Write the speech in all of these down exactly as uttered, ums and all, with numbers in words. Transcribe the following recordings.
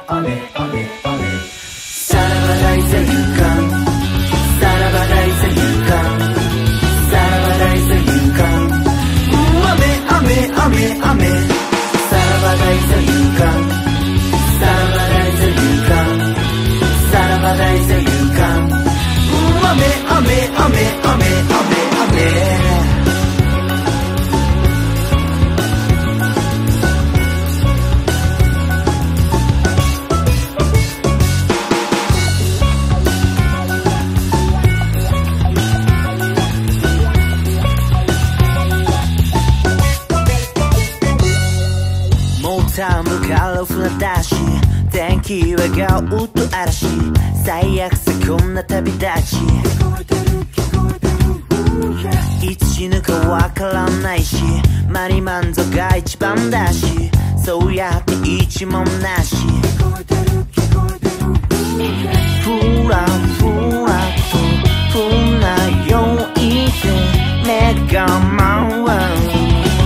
雨雨雨さらばだいざゆかんさらばだいざゆかんさらばだいざゆかん雨雨雨雨さらばだいざゆかんさらばだいざゆかんさらばだいざゆかん雨雨雨雨雨雨タムから船出し天気は豪雨と嵐最悪さこんな旅立ちいつ死ぬかわからないしマリマンゾが一番だしそうやって一問なしふらふらと船酔いて目が回る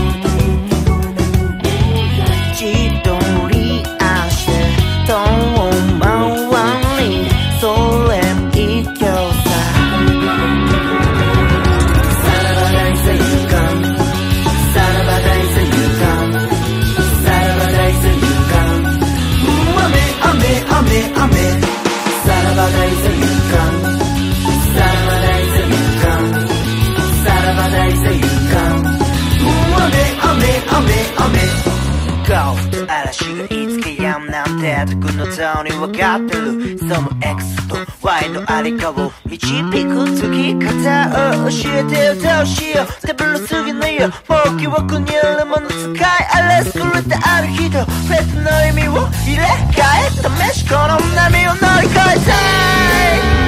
嵐がいつかやむなんてとくのとおり分かってるその X と Y のありかを導く解き方を教えてよどうしよう手ぶらすぎないよもう記憶にあるもの使いあれ作れてある人フェスの意味を入れ替え試しこの波を乗り越えたい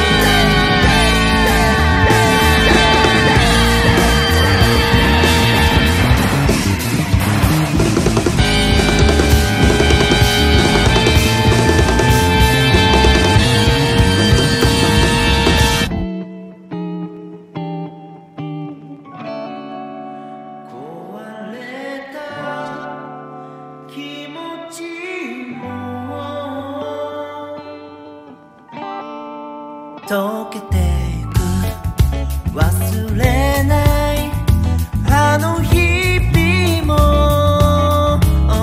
溶けていく忘れないあの日々も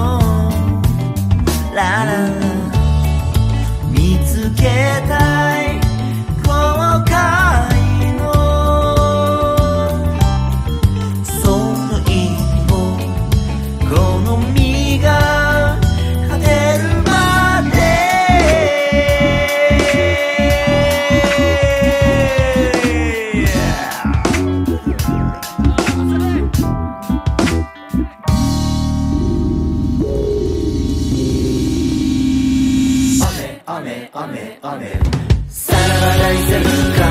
ラララ見つけたい後悔のその意味をこの身が果てるまで雨雨雨さらばだいざゆか